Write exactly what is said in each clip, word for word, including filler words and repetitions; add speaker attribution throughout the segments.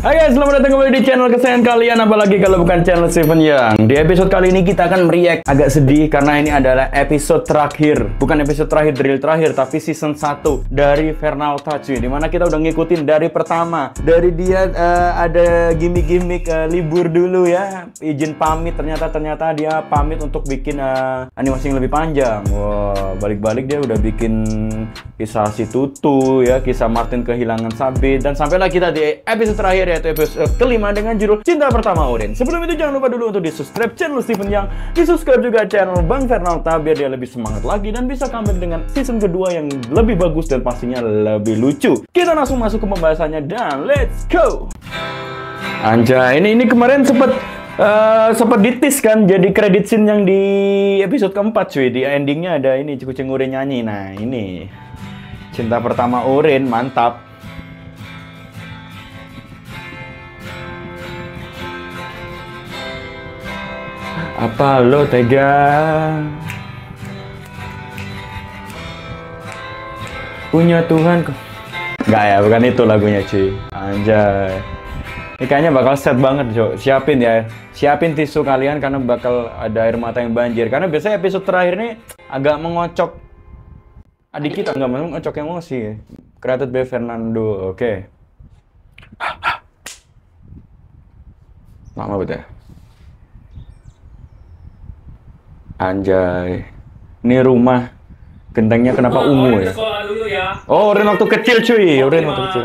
Speaker 1: Hai guys, selamat datang kembali di channel kesayangan kalian, apalagi kalau bukan channel Steven Yang. Di episode kali ini kita akan react agak sedih karena ini adalah episode terakhir. Bukan episode terakhir, drill terakhir, tapi season satu dari Fernalta cuy. Dimana kita udah ngikutin dari pertama. Dari dia uh, ada gimmick-gimmick uh, libur dulu ya, izin pamit, ternyata ternyata dia pamit untuk bikin uh, animasi yang lebih panjang. Wah, balik-balik dia udah bikin kisah si Tutu ya, kisah Martin kehilangan sabit, dan sampailah kita di episode terakhir ya, yaitu episode kelima dengan judul Cinta Pertama Orin. Sebelum itu jangan lupa dulu untuk di subscribe channel Steven Yang, di subscribe juga channel Bang Fernalta biar dia lebih semangat lagi dan bisa comeback dengan season kedua yang lebih bagus dan pastinya lebih lucu. Kita langsung masuk ke pembahasannya dan let's go. Anjay, ini ini kemarin sempet uh, sempet ditis kan jadi credit scene yang di episode keempat cuy. Di endingnya ada ini kucing Orin nyanyi. Nah ini Cinta Pertama Orin, mantap. Apa lo tega? Punya Tuhan kok. Nggak ya, bukan itu lagunya cuy. Anjay. Ini kayaknya bakal set banget cuy. Siapin ya. Siapin tisu kalian karena bakal ada air mata yang banjir. Karena biasanya episode terakhir ini agak mengocok adik kita, nggak mengocok emosi. Created by Fernando. Oke. Okay. Lama betul ya. Anjay, ini rumah gentengnya kenapa oh, ungu ya? ya? Oh, Orin waktu kecil cuy, Orin waktu kecil.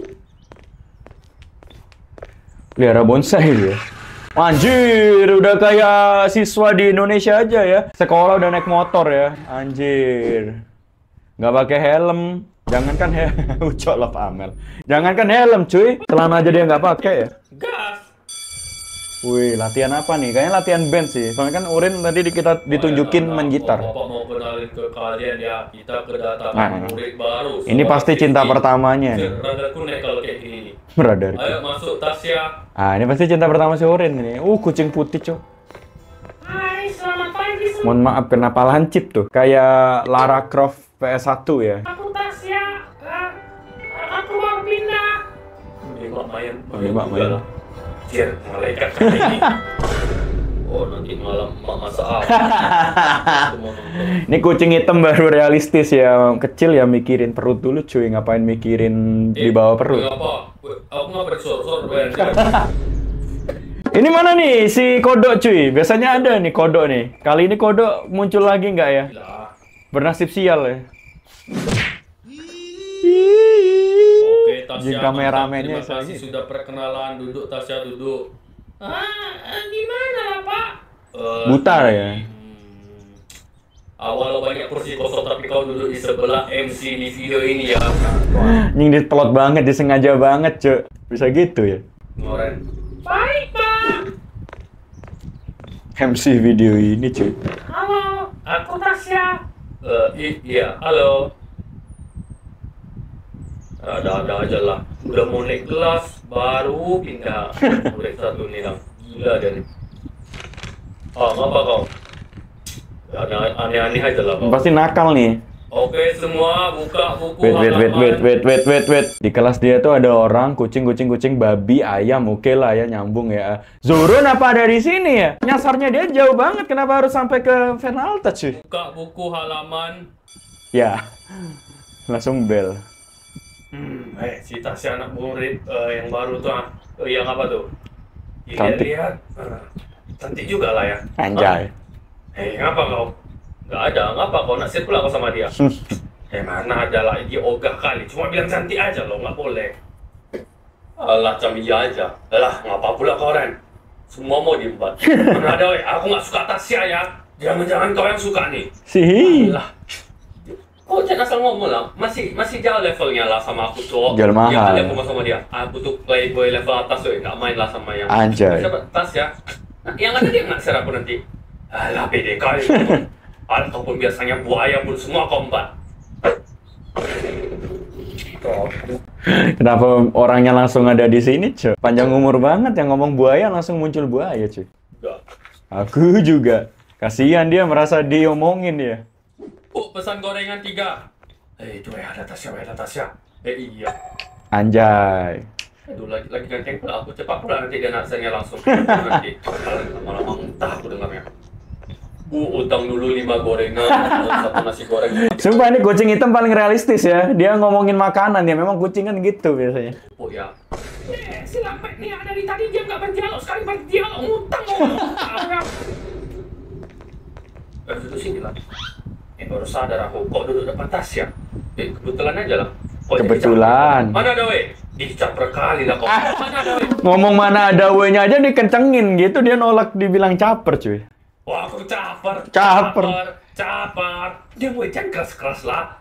Speaker 1: Pelihara bonsai dia. Anjir, udah kayak siswa di Indonesia aja ya. Sekolah udah naik motor ya, anjir. Nggak pakai helm, jangankan helm, ucok lah Amel. Jangankan helm cuy, celana aja dia nggak pakai ya. Gas. Wih, latihan apa nih? Kayaknya latihan band sih. Soalnya kan Orin tadi di kita ditunjukin oh, ya, main gitar.
Speaker 2: Bapak mau kenalin ke kalian ya, kita kedatangan nah, murid baru.
Speaker 1: Ini pasti cinta ini. Pertamanya nih.
Speaker 2: Rada kunek kalau kayak gini.
Speaker 1: Rada.
Speaker 2: Ayo masuk Tasya.
Speaker 1: Ah, ini pasti cinta pertama si Orin ini. Uh, kucing putih, Cok.
Speaker 2: Hai, selamat pagi semua.
Speaker 1: Mohon maaf, kenapa lancip tuh? Kayak Lara Croft P S satu ya.
Speaker 2: Aku Tasya. Uh, aku mau pindah. Ini Mak Mayan.
Speaker 1: Ini Mak Mayan.
Speaker 2: Cier, malaikat kayak gini. Oh, nanti malam mak masak apa?
Speaker 1: Ini kucing hitam baru realistis ya. Kecil ya mikirin perut dulu cuy. Ngapain mikirin eh, di bawah perut?
Speaker 2: Apa? Aku nggak bersor-sor.
Speaker 1: Ini mana nih si kodok cuy? Biasanya ada nih kodok nih. Kali ini kodok muncul lagi nggak ya? Bernasib sial ya.
Speaker 2: Tasya, kameramennya terima kasih sudah perkenalan. Duduk Tasya, duduk. Ah, gimana lah Pak? Uh,
Speaker 1: Buta ya?
Speaker 2: Hmm, awal banyak kursi kosong tapi kau duduk di sebelah M C di video ini ya.
Speaker 1: Nying dipelot banget, disengaja banget cuy. Bisa gitu ya?
Speaker 2: Ngoren. Baik Pak.
Speaker 1: M C video ini cuy.
Speaker 2: Halo, aku Tasya. Uh, iya, halo. Ada-ada aja lah. Udah mau naik kelas, baru pindah. Murid satu nih lang. Gila dia nih. Oh, ngapa kau? Aneh-aneh aja lah kau.
Speaker 1: Pasti nakal nih.
Speaker 2: Oke semua, buka buku.
Speaker 1: Wait, wait, wait, wait, wait, wait, wait, wait. Di kelas dia tuh ada orang, kucing, kucing, kucing, babi, ayam. Oke lah ya, nyambung ya. Zurun apa ada di sini ya? Nyasarnya dia jauh banget. Kenapa harus sampai ke Fernalta cuy?
Speaker 2: Buka buku halaman.
Speaker 1: Ya, langsung bel.
Speaker 2: Hmm, eh si Tasya anak murid uh, yang baru tuh, ah. uh, yang apa tuh?
Speaker 1: Lihat-lihat,
Speaker 2: uh, cantik juga lah ya.
Speaker 1: Anjay.
Speaker 2: Eh, hey, ngapa kau? Nggak ada, ngapa kau naksir pula kau sama dia? Eh, mana ada lah, dia ogah kali. Cuma bilang cantik aja loh, nggak boleh. Alah, cam iya aja. Alah, ngapa pula kau Ren? Semua mau diembat. Mana ada, weh? Aku nggak suka Tasya ya. Jangan-jangan kau yang suka nih.
Speaker 1: Sih.
Speaker 2: Alah. Oh, jangan asal ngomong lah. Masih masih jauh levelnya lah sama aku cowok.
Speaker 1: Jual mahal.
Speaker 2: Yang aku sama dia. Aku tuh playboy level atas tuh, nggak main lah sama yang.
Speaker 1: Anjay.
Speaker 2: Siapa? Tas ya. Nah, yang ada dia nggak serap aku nanti. Alah, pede kali. Ataupun biasanya buaya pun semua kombat.
Speaker 1: Kenapa orangnya langsung ada di sini, cuy? Panjang umur banget yang ngomong buaya langsung muncul buaya, cuy.
Speaker 2: Enggak.
Speaker 1: Aku juga. Kasihan dia merasa diomongin ya.
Speaker 2: Oh, pesan gorengan tiga. Eh, itu ya ada Tasya, ada Tasya. Eh, iya.
Speaker 1: Anjay.
Speaker 2: Aduh, lagi lagi ganteng pula aku, cepat pula nanti dia naksanya langsung. Nanti lama-lama muntah aku dengarnya. Bu, utang dulu lima gorengan, satu nasi goreng.
Speaker 1: Sumpah ini kucing hitam paling realistis ya. Dia ngomongin makanan ya. Memang kucing kan gitu biasanya.
Speaker 2: Oh ya. Eh, si Lampet nih dari tadi dia nggak berdialog, sekali berdialog ngutang ngomong. Eh, duduk sini lah. Eh, baru sadar aku kok duduk depan Tasya. Eh, kebetulan aja lah. Kok
Speaker 1: Kebetulan.
Speaker 2: Mana ada weh? Ih, caper kali lah kok. Mana ada weh?
Speaker 1: Ngomong mana ada W-nya aja dikencengin gitu. Dia nolak dibilang caper cuy.
Speaker 2: Wah, aku caper.
Speaker 1: Caper.
Speaker 2: Caper. Caper. Dia mau jangan keras-keras lah.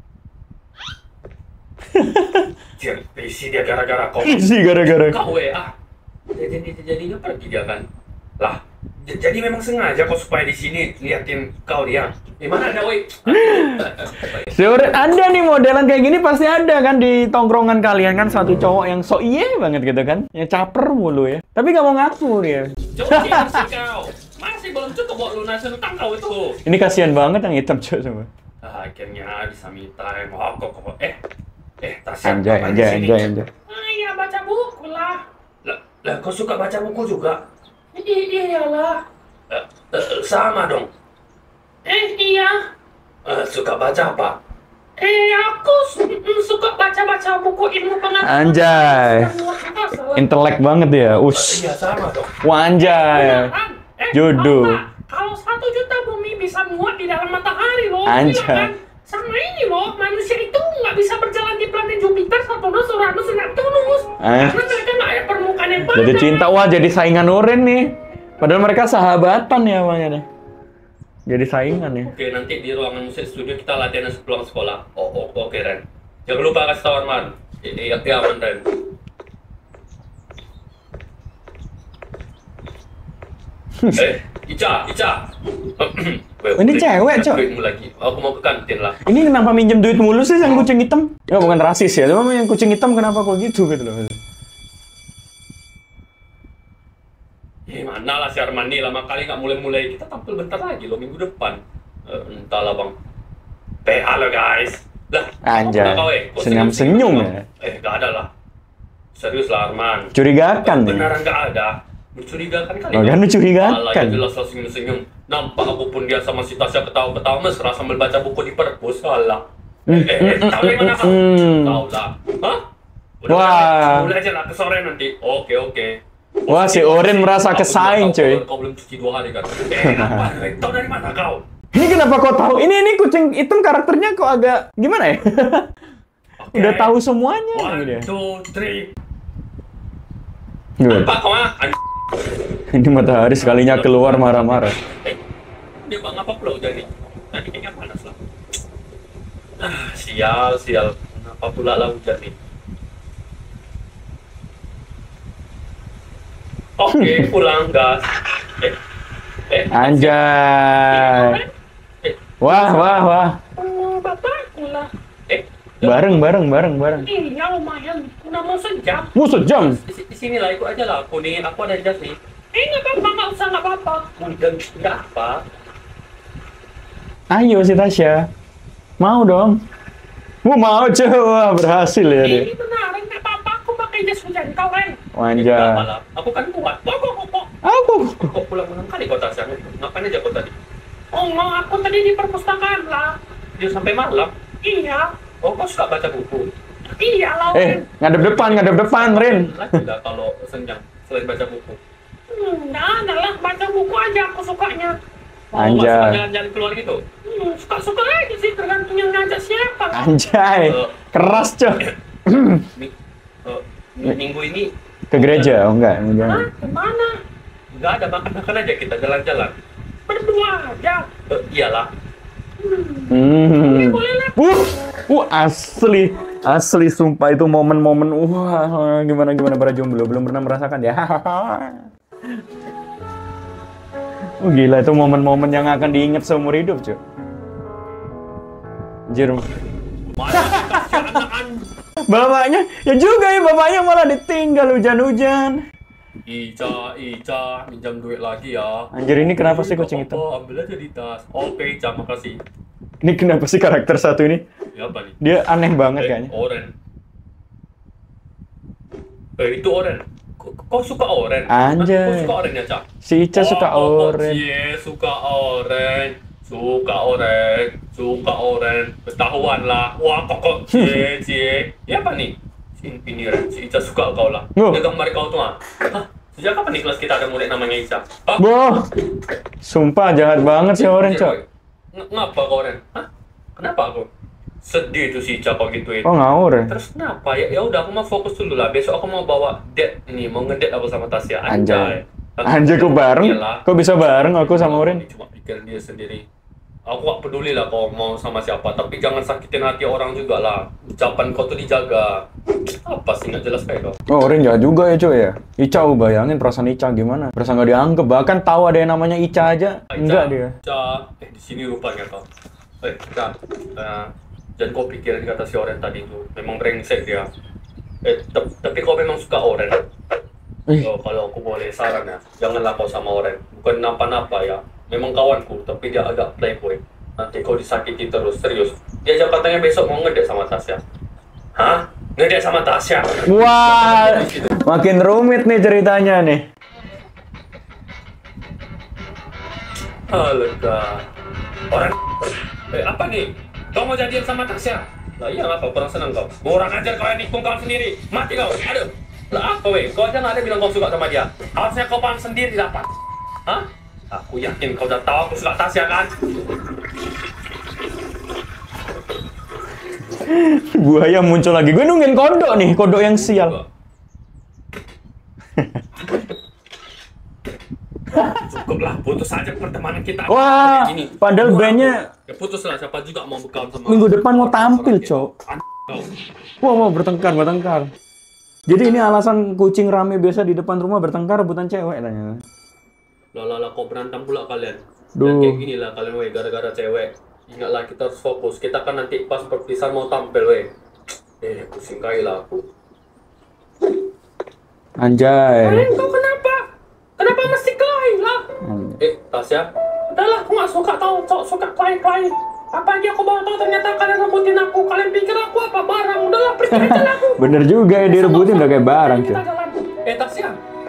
Speaker 2: Dia isi dia gara-gara kau.
Speaker 1: Isi gara-gara.
Speaker 2: Kau W A. Jadi jadinya pergi dia kan. Lah, j- jadi memang sengaja kau supaya di sini liatin kau dia. Di mana ada woi?
Speaker 1: Seorang ada nih modelan kayak gini pasti ada kan di tongkrongan kalian kan satu cowok yang so iye banget gitu kan. Yang caper mulu ya. Tapi gak mau ngaku dia.
Speaker 2: Coba sih kau. Masih belum cukup buat lunasin utang kau itu.
Speaker 1: Ini kasihan banget yang hitam cuy semua.
Speaker 2: Ah, akhirnya bisa me time. Oh, kok kok eh eh Tasya.
Speaker 1: Anjay,
Speaker 2: apa di
Speaker 1: anjay,
Speaker 2: sini?
Speaker 1: anjay, anjay.
Speaker 2: Ah, iya baca buku lah. Lah, lah kau suka baca buku juga? Iyalah. Eh, eh, sama dong. Eh, iya. Eh, suka baca apa? Eh, aku su- suka baca-baca buku ilmu pengetahuan.
Speaker 1: Anjay. Intelek banget ya.
Speaker 2: Eh,
Speaker 1: Us.
Speaker 2: iya, sama dong.
Speaker 1: Wah, anjay.
Speaker 2: Eh,
Speaker 1: Jodoh.
Speaker 2: Bapak, kalau satu juta bumi bisa muat di dalam matahari loh.
Speaker 1: Anjay.
Speaker 2: Gila kan? Sama ini loh, manusia itu nggak bisa berjalan di planet Jupiter, Saturnus, Uranus, Neptunus.
Speaker 1: Eh.
Speaker 2: Karena mereka nggak ada permukaan yang padat.
Speaker 1: Jadi cinta, wah jadi saingan Urin nih. Padahal mereka sahabatan ya bang ya. Jadi saingan ya.
Speaker 2: Oke, nanti di ruangan musik studio kita latihan sepulang sekolah. Oh, oh oke Ren. Jangan lupa kasih tau Arman. Iya, iya aman Ren. eh, Ica, Ica.
Speaker 1: Ini cewek, Cok.
Speaker 2: Duitmu lagi. Aku mau ke kantin lah.
Speaker 1: Ini kenapa minjem duit mulu sih yang kucing hitam? Ya bukan rasis ya, cuma yang kucing hitam kenapa kok gitu gitu loh.
Speaker 2: Eh, mana lah si Arman nih, lama kali nggak mulai-mulai. Kita tampil bentar lagi loh, minggu depan. Eh, entahlah bang. Eh, halo guys. Lah,
Speaker 1: Anjay,
Speaker 2: apa kau, eh? Kok
Speaker 1: senyum-senyum
Speaker 2: senyum-senyum,
Speaker 1: ya.
Speaker 2: Bang? Eh, nggak ada lah. Serius lah Arman.
Speaker 1: Curigakan nih.
Speaker 2: Beneran nggak ada. Mencurigakan kali.
Speaker 1: Oh, kan mencurigakan.
Speaker 2: Alah, ya jelas lah senyum-senyum. Nampak aku pun dia sama si Tasya ketawa-ketawa mesra sambil baca buku di perpus. Alah. Eh, eh, eh, tahu dari mana kau?
Speaker 1: Mm.
Speaker 2: Tahu lah. Hah? Udah,
Speaker 1: Wah.
Speaker 2: Mulai aja lah ke sore nanti. Oke, oke.
Speaker 1: Wah, si Orin merasa
Speaker 2: Aku
Speaker 1: kesaing,
Speaker 2: juga tahu
Speaker 1: cuy.
Speaker 2: Kau belum cuci dua hari kan? Eh, apa? Tahu dari mana kau?
Speaker 1: Ini kenapa kau tahu? Ini ini kucing hitam karakternya kok agak gimana ya?
Speaker 2: Oke.
Speaker 1: Udah tahu semuanya
Speaker 2: One,
Speaker 1: ini dia.
Speaker 2: two, three.
Speaker 1: Good.
Speaker 2: Apa kau ah? An-
Speaker 1: Ini matahari sekalinya keluar marah-marah.
Speaker 2: Eh, dia bang apa pulau jadi? Tadi kayaknya panas lah. Ah, sial, sial. Kenapa pula lah hujan nih? Oke, pulang gas. Eh, eh.
Speaker 1: Anjay.
Speaker 2: Eh,
Speaker 1: Wah, wah, wah.
Speaker 2: oh, bapakku lah. Eh,
Speaker 1: Bareng, bareng, bareng, bareng.
Speaker 2: iya lumayan. Udah mau sejam.
Speaker 1: Mu sejam.
Speaker 2: Di, di sini lah, ikut aja lah. Aku nih, aku ada jas nih. Eh, nggak apa-apa, nggak usah, nggak apa-apa. Udah, nggak apa.
Speaker 1: Ayo si Tasya. Mau dong. Mu mau coba berhasil ya dia.
Speaker 2: Ini benar, nggak apa-apa. Aku pakai jas hujan kau kan.
Speaker 1: Wanja.
Speaker 2: Nggak apa lah. Aku kan kuat. Kok, kok, kok, kok.
Speaker 1: Aku.
Speaker 2: Kok pulang enam kali kau Tasya? Ngapain aja kau tadi? Oh, nggak, aku tadi di perpustakaan lah. Dia sampai malam? Iya. Oh, kau suka baca buku? Iya lah.
Speaker 1: Eh, ngadep depan, ngadep depan, Rin.
Speaker 2: Lagi lah kalau senjang selain baca buku.
Speaker 3: Hmm, nggak ada lah, baca buku aja aku sukanya.
Speaker 2: Oh,
Speaker 1: Anjay.
Speaker 2: nggak suka jalan-jalan keluar gitu?
Speaker 3: Hmm, suka-suka aja sih, tergantung yang ngajak siapa.
Speaker 1: Anjay. Keras, Cok.
Speaker 2: Mi- eh, mi- minggu ini
Speaker 1: Ke gereja? Oh, enggak.
Speaker 3: Hah?
Speaker 1: Jangan.
Speaker 3: Kemana?
Speaker 2: nggak ada makan-makan aja kita jalan-jalan.
Speaker 3: Berdua aja.
Speaker 2: Eh, iyalah.
Speaker 1: Hmm.
Speaker 3: Boleh lah.
Speaker 1: Uh, uh, asli, asli sumpah itu momen-momen wah gimana gimana para jomblo belum pernah merasakan ya. Oh gila itu momen-momen yang akan diingat seumur hidup cuy. Anjir.
Speaker 2: Mana dikasih anak-an?
Speaker 1: Bapaknya ya juga ya bapaknya malah ditinggal hujan-hujan.
Speaker 2: Ica, Ica, minjam duit lagi ya.
Speaker 1: Anjir ini kenapa sih kucing hitam?
Speaker 2: Oh, ambil aja di tas. Oke, Ica, makasih.
Speaker 1: Ini kenapa sih karakter satu ini?
Speaker 2: Ya apa nih?
Speaker 1: Dia aneh banget
Speaker 2: Eh,
Speaker 1: kayaknya.
Speaker 2: Oren. Eh, itu oren. Kau, kau suka oren?
Speaker 1: Anjay.
Speaker 2: Kau suka oren ya, Cak?
Speaker 1: Si Ica suka oren.
Speaker 2: Iya, suka oren. Suka oren. Suka oren. Ketahuan lah. Wah, kok kok cie cie. Ya apa nih? Si ini si Ica suka kau lah.
Speaker 1: Oh.
Speaker 2: Dia gambar kau tuh ah. Hah? Sejak kapan nih kelas kita ada murid namanya Ica? Hah?
Speaker 1: Boh. Sumpah jahat banget si Oren, Cok.
Speaker 2: Ng- Ngapa kau oren? Hah? Kenapa aku? Sedih tuh si Ica kau gituin.
Speaker 1: Oh, ngawur ya?
Speaker 2: Terus kenapa? Ya, ya udah aku mau fokus dulu lah. Besok aku mau bawa date ini, mau ngedate aku sama Tasya.
Speaker 1: Anjay.
Speaker 2: Aku-
Speaker 1: Anjay, kok bareng?
Speaker 2: Iyalah.
Speaker 1: Kok bisa bareng aku sama Oren?
Speaker 2: Cuma pikir dia sendiri. Aku gak peduli lah kau mau sama siapa, tapi jangan sakitin hati orang juga lah. Ucapan kau tuh dijaga. Apa sih nggak jelas kayak kau?
Speaker 1: Oh, Oren jahat juga ya, cuy ya. Ica, oh, bayangin perasaan Ica gimana? Perasaan nggak dianggap, bahkan tahu ada yang namanya Ica aja. Enggak dia.
Speaker 2: Ica, eh di sini rupanya kau. Eh, Ica, uh, jangan kau pikirin kata si Oren tadi tuh. Memang brengsek dia. Eh, tep- tapi kau memang suka Oren.
Speaker 1: Ih.
Speaker 2: Oh, kalau aku boleh saran ya, janganlah kau sama Oren. Bukan napa-napa ya. Memang kawanku, tapi dia agak playboy. Nanti kau disakiti terus, serius. Dia aja katanya besok mau ngedate sama Tasya. Hah? Ngedate sama Tasya?
Speaker 1: Wah, makin rumit nih ceritanya nih.
Speaker 2: Alega. Orang eh apa nih? Kau mau jadian sama Tasya? Lah iya apa kurang senang kau? Kurang ajar kau yang nikung kau sendiri. Mati kau. Aduh. Lah apa weh? Kau aja nggak ada bilang kau suka sama dia. Harusnya kau paham sendiri dapat. Hah? Aku yakin kau udah tahu aku suka Tasya kan?
Speaker 1: Buaya muncul lagi. Gue nungguin kodok nih, kodok yang sial.
Speaker 2: Cukuplah, putus saja pertemanan kita.
Speaker 1: Wah,
Speaker 2: Kayak gini.
Speaker 1: padahal
Speaker 2: Gua-
Speaker 1: bandnya-
Speaker 2: Ya putuslah, siapa juga mau berkawan sama.
Speaker 1: Minggu depan mau tampil,
Speaker 2: Orang
Speaker 1: Cok.
Speaker 2: kayak- Kau.
Speaker 1: Wah, mau bertengkar, bertengkar. Jadi ini alasan kucing rame biasa di depan rumah bertengkar rebutan cewek tanya.
Speaker 2: Lah lah lah, kok berantem pula kalian?
Speaker 1: Duh.
Speaker 2: Dan kayak gini lah kalian weh, gara-gara cewek. Ingatlah kita harus fokus. Kita kan nanti pas perpisahan mau tampil weh. Eh, pusing kali lah aku.
Speaker 1: Anjay.
Speaker 3: Kalian kau kenapa? Kenapa mesti kelahi lah?
Speaker 2: Eh, Tasya,
Speaker 3: Udahlah, aku gak suka tau cowok suka kelahi-kelahi. Apalagi aku baru tau ternyata kalian rebutin aku. Kalian pikir aku apa barang? Udahlah, pergi aja lah aku.
Speaker 1: Bener juga ya, direbutin udah kayak barang,
Speaker 3: Kita
Speaker 1: Cok.
Speaker 3: jalan.
Speaker 2: eh Tasya.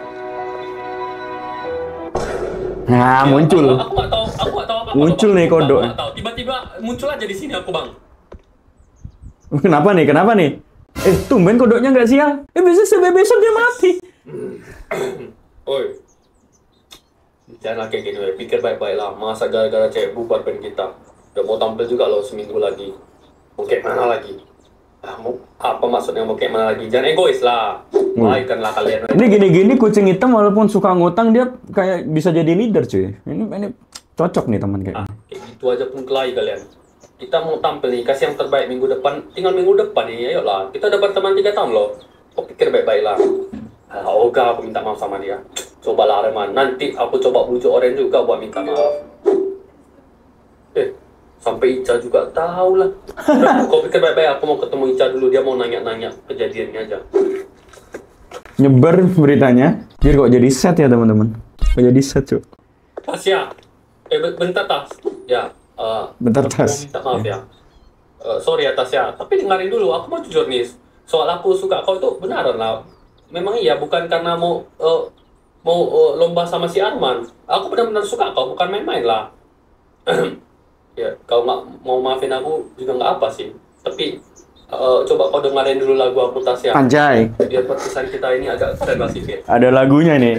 Speaker 1: Nah,
Speaker 2: Ya,
Speaker 1: muncul.
Speaker 2: Aku, aku gak tahu, aku gak tahu apa-apa.
Speaker 1: Muncul
Speaker 2: Bang.
Speaker 1: nih kodok.
Speaker 2: Aku gak tahu. Tiba-tiba muncul aja di sini aku bang.
Speaker 1: Kenapa nih? Kenapa nih? Eh, tumben kodoknya nggak sial. Eh, besok sampai besok dia mati.
Speaker 2: Oi. Jangan kayak gini, weh. Pikir baik-baik lah. Masa gara-gara cewek bubar band kita. Udah mau tampil juga loh seminggu lagi. Mau kayak mana lagi? Ah, mau, apa maksudnya mau kayak mana lagi? Jangan egois lah. Baikkanlah kalian.
Speaker 1: Ini gini-gini kucing hitam walaupun suka ngutang dia kayak bisa jadi leader, cuy. Ini ini cocok nih teman kayak.
Speaker 2: Ah, kayak gitu aja pun kelahi kalian. Kita mau tampil nih, kasih yang terbaik minggu depan. Tinggal minggu depan nih, ayolah. Kita udah berteman tiga tahun loh. Kok pikir baik-baik lah. Ah, Oga, aku minta maaf sama dia. Cobalah Arman, nanti aku coba bujuk Oren juga buat minta maaf. Eh, sampai Ica juga tahu lah. Udah, kau pikir baik-baik, aku mau ketemu Ica dulu. Dia mau nanya-nanya kejadiannya aja.
Speaker 1: Nyebar beritanya, biar kok jadi set ya teman-teman. Kok jadi set, cuy.
Speaker 2: Tasya, eh be- bentar Tas. Ya, eh,
Speaker 1: Bentar,
Speaker 2: aku
Speaker 1: Tas.
Speaker 2: mau minta maaf ya. Eh, sorry ya Tasya, tapi dengarin dulu. Aku mau jujur nih. Soal aku suka kau itu benaran lah. Memang iya, bukan karena mau eh, mau eh, lomba sama si Arman. Aku benar-benar suka kau, bukan main-main lah. Ya, kau nggak mau maafin aku juga nggak apa sih. Tapi eh, coba kau dengerin dulu lagu aku Tasya.
Speaker 1: Anjay,
Speaker 2: Biar perpisahan kita ini agak stand sedikit.
Speaker 1: ada lagunya nih.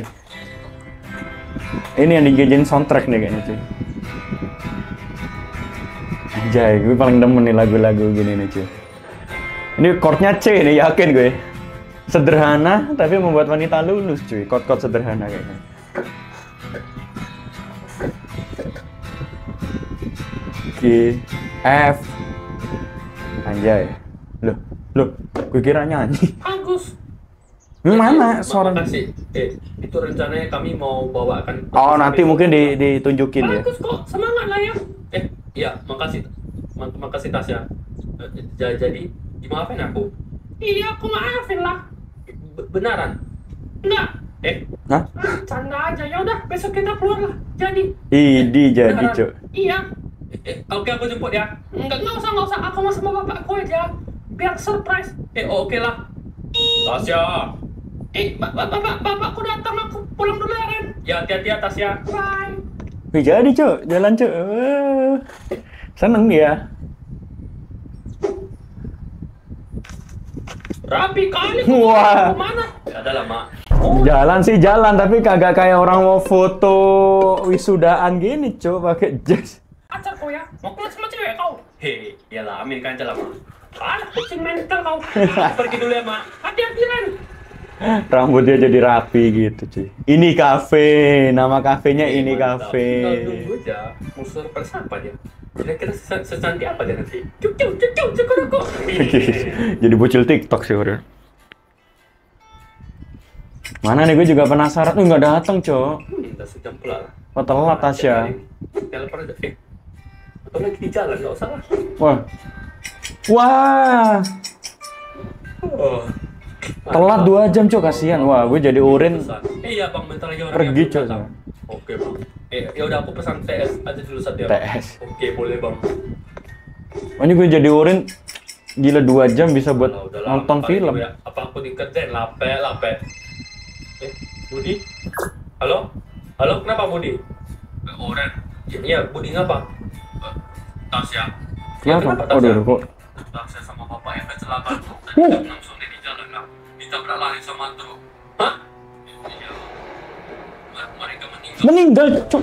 Speaker 1: Ini yang dijadiin soundtrack nih kayaknya, cuy. Anjay, gue paling demen nih lagu-lagu gini nih, cuy. Ini chordnya C nih, yakin gue. Sederhana, tapi membuat wanita lulus, cuy. Chord-chord sederhana kayaknya. G, F. Anjay. Loh, loh, gue kira nyanyi.
Speaker 3: Bagus.
Speaker 1: Mana
Speaker 2: Ma-
Speaker 1: suara?
Speaker 2: Makasih. Eh, itu rencananya kami mau bawakan.
Speaker 1: Oh, nanti mungkin di, ditunjukin ya.
Speaker 3: Bagus kok. Semangat lah ya.
Speaker 2: Eh, iya, makasih. Mak- makasih Tasya. Eh, j- jadi dimaafin aku.
Speaker 3: Iya, aku maafin lah.
Speaker 2: B- benaran.
Speaker 3: Enggak.
Speaker 2: Eh,
Speaker 1: Hah?
Speaker 3: Ah, canda aja. Ya udah, besok kita keluar lah. Jadi.
Speaker 1: Idi jadi, Cuk.
Speaker 3: Iya.
Speaker 2: eh, eh, oke aku jemput ya.
Speaker 3: Enggak, enggak usah, enggak usah. Aku mau sama bapakku aja. Biar surprise.
Speaker 2: Eh, oh, oke lah. Tasya,
Speaker 3: Eh, bapak, bapak, bapakku datang, aku pulang dulu ya, Ren.
Speaker 2: Ya, hati-hati atas ya.
Speaker 3: Bye.
Speaker 1: Wih, jadi cok, jalan cok. Wah, seneng dia.
Speaker 3: Rapi kali.
Speaker 1: Wah.
Speaker 3: Kemana?
Speaker 2: Ya ada lah, Mak.
Speaker 1: Jalan sih jalan, tapi kagak kayak orang mau foto wisudaan gini cok, pakai jas.
Speaker 3: Acar kau ya, mau keluar sama cewek kau.
Speaker 2: Hei, iyalah, aminkan aja lah, Mak.
Speaker 3: Alah, kucing mental kau.
Speaker 2: Pergi dulu ya, Mak.
Speaker 3: Hati-hati, Ren.
Speaker 1: Rambutnya jadi rapi gitu cuy. Ini cafe, nama kafenya ini
Speaker 2: Mantap.
Speaker 1: cafe.
Speaker 2: Tinggal tunggu aja. Mau surprise apa dia? Kira-kira sesa- secantik apa dia nanti? Cuk, cuk, cuk, cuk, cuk, cuk.
Speaker 1: Jadi bocil TikTok sih udah. Mana nih gue juga penasaran, tuh nggak datang cok.
Speaker 2: Hmm, udah sejam pula lah.
Speaker 1: Oh telat Tasya.
Speaker 2: Telepon aja. Eh, atau lagi di jalan, nggak usah lah.
Speaker 1: Wah, wah,
Speaker 2: Oh.
Speaker 1: telat dua jam cok, kasihan. Wah, gue jadi urin.
Speaker 2: Eh, iya bang, bentar lagi orang
Speaker 1: Pergi,
Speaker 2: yang
Speaker 1: Cok.
Speaker 2: datang. Oke bang. Eh, ya udah aku pesan T S aja dulu saat dia.
Speaker 1: T S.
Speaker 2: Oke, boleh bang.
Speaker 1: Oh, ini gue jadi urin. Gila dua jam bisa buat
Speaker 2: Alah, udahlah,
Speaker 1: nonton
Speaker 2: bentar
Speaker 1: film.
Speaker 2: dulu ya. Apa aku dikerjain? Lape, lape. Eh, Budi? Halo? Halo, kenapa Budi? Eh, Oren. Ya, iya, Budi ngapa? Eh, Tasya. Ya,
Speaker 1: Kenapa?
Speaker 2: Tasya?
Speaker 1: Oh, dulu kok.
Speaker 2: Tasya sama bapak yang kecelakaan tuh. Tadi jam enam sore di jalan lah. Ditabrak lari sama truk. Hah? Iya. Mereka meninggal.
Speaker 1: Meninggal cok.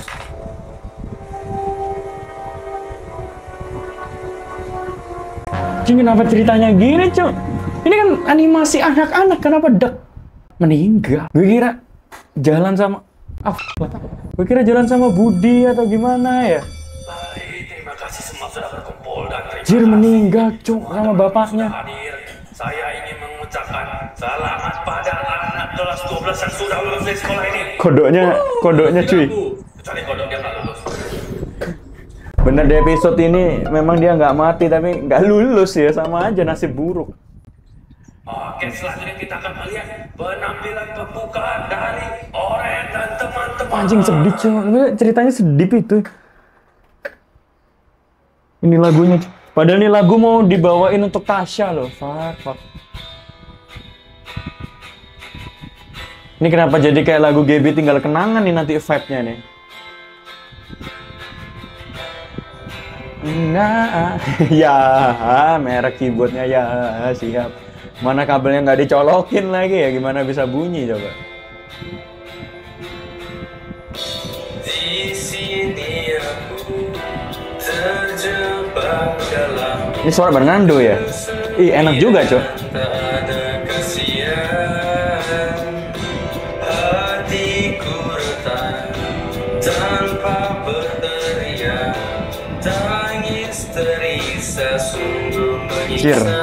Speaker 1: Cing, kenapa ceritanya gini cok? Ini kan animasi anak-anak, kenapa dek meninggal? Gue kira jalan sama ah, gue kira jalan sama Budi atau gimana ya?
Speaker 2: Baik, terima kasih semua sudah berkumpul dan terima
Speaker 1: Jir
Speaker 2: kasih
Speaker 1: meninggal cok sama bapaknya.
Speaker 2: sudah hadir. Saya ingin mengucapkan selamat pada anak kelas dua belas yang sudah lulus dari sekolah ini.
Speaker 1: Kodoknya, kodoknya cuy.
Speaker 2: Kecuali kodok dia nggak lulus.
Speaker 1: Bener di episode ini memang dia nggak mati tapi nggak lulus ya, sama aja nasib buruk.
Speaker 2: Oke, selanjutnya kita akan melihat penampilan pembukaan dari Oren dan teman-teman.
Speaker 1: Anjing sedih cok, ceritanya sedih itu. Ini lagunya, Cok. Padahal ini lagu mau dibawain untuk Tasya loh. Fuck, fuck. Ini kenapa jadi kayak lagu G B tinggal kenangan nih nanti vibe-nya nih. Nah, ya merek keyboardnya ya siap. Mana kabelnya nggak dicolokin lagi ya, gimana bisa bunyi coba?
Speaker 2: Di sini aku terjebak dalam
Speaker 1: Ini suara Bernardo ya? Ih enak juga cok.
Speaker 2: tak ada kasihan. Hatiku retak tanpa berteriak. Tangis terisa sungguh
Speaker 1: Cir.
Speaker 2: menyiksa.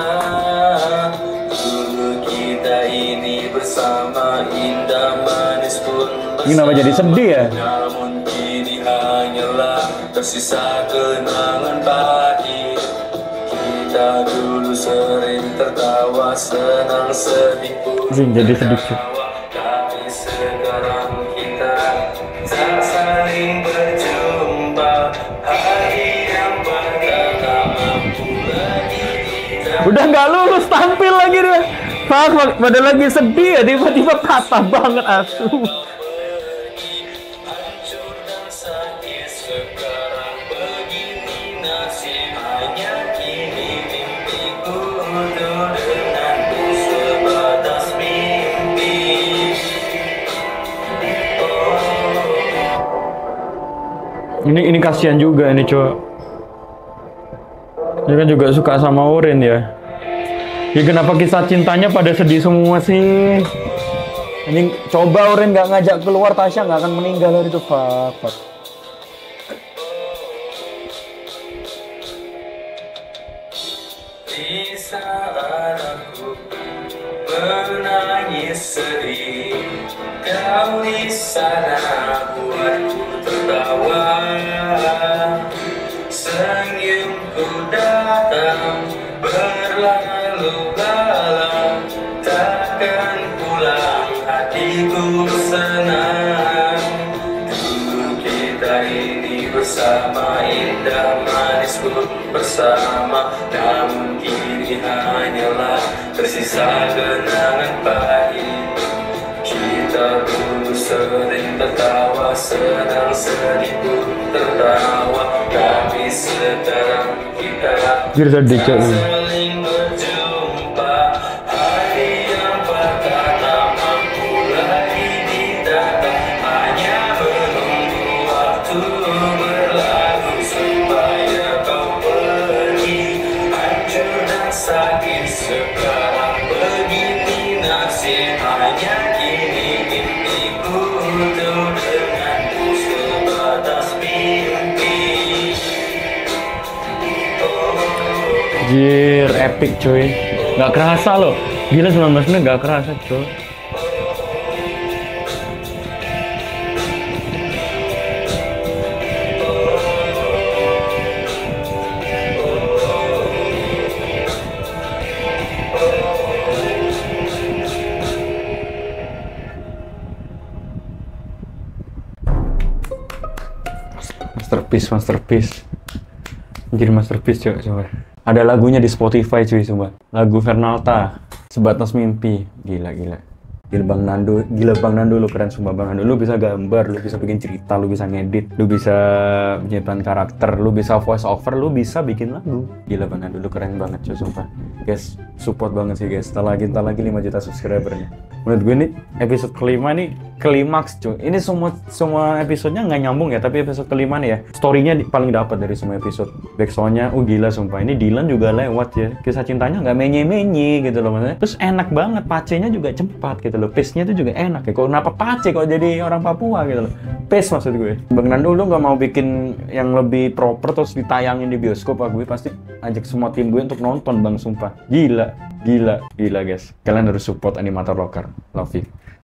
Speaker 2: Dulu kita ini bersama indah manis pun
Speaker 1: Ini kenapa jadi sedih ya?
Speaker 2: namun kini hanyalah tersisa kenangan pahit. Kita dulu sering tertawa, senang sedih pun
Speaker 1: Anjing, jadi sedih, Cuk.
Speaker 2: tertawa. Tapi sekarang kita tak saling berjumpa. Hari yang pada tak mampu lagi kita.
Speaker 1: Udah nggak lulus tampil lagi dia. Fuck, fuck. Padahal lagi sedih ya, tiba-tiba patah banget asu.
Speaker 2: Hancur dan sakit sekarang begini nasib. Hanya kini mimpiku untuk denganmu sebatas mimpi. Oh.
Speaker 1: Ini ini kasihan juga ini cowok. Dia kan juga suka sama Oren ya. Ya kenapa kisah cintanya pada sedih semua sih? Ini coba Oren nggak ngajak keluar Tasya nggak akan meninggal hari itu. Fuck, fuck.
Speaker 2: Di saat aku menangis sedih, kau di sana buatku tertawa. Senyumku datang berlalu lalang, takkan pulang hatiku senang. Dulu kita ini bersama, indah manis pun bersama, namun kini hanyalah tersisa kenangan pahit. sedang sedih pun tertawa, tapi sekarang kita
Speaker 1: Jadi sedih cok.
Speaker 2: saling berjumpa. Hati yang patah tak mampu lagi ditata, hanya menunggu waktu berlalu supaya kau pergi. Hancur dan sakit sekarang begini nasib, hanya kini mimpiku untuk denganmu sebatas mimpi.
Speaker 1: Anjir, epic cuy. Nggak kerasa loh. Gila sembilan belas menit nggak kerasa cuy. Masterpiece, masterpiece. Jadi masterpiece coba, coba. Ada lagunya di Spotify cuy, coba. Lagu Fernalta, Sebatas Mimpi. Gila, gila. Gila Bang Nando, gila Bang Nando lu keren sumpah Bang Nando. Lu bisa gambar, lu bisa bikin cerita, lu bisa ngedit, lu bisa menciptakan karakter, lu bisa voice over, lu bisa bikin lagu. Gila Bang Nando, lu keren banget cuy sumpah. Guys, support banget sih guys. Setelah lagi, setelah lagi lima juta subscribernya. Menurut gue nih episode kelima nih klimaks cuy. Ini semua semua episodenya nggak nyambung ya, tapi episode kelima nih ya storynya di, paling dapat dari semua episode. Backsoundnya, oh gila sumpah. Ini Dylan juga lewat ya. Kisah cintanya nggak menye-menye gitu loh maksudnya. Terus enak banget, pacenya juga cepat gitu loh. Pace-nya tuh juga enak ya. Kok kenapa pace kok jadi orang Papua gitu loh. Pace maksud gue. Bang Nando lu nggak mau bikin yang lebih proper terus ditayangin di bioskop, ah gue pasti ajak semua tim gue untuk nonton Bang sumpah. Gila, gila, gila guys. Kalian harus support animator lokal. Love you.